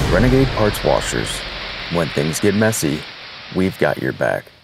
Renegade Parts Washers. When things get messy, we've got your back.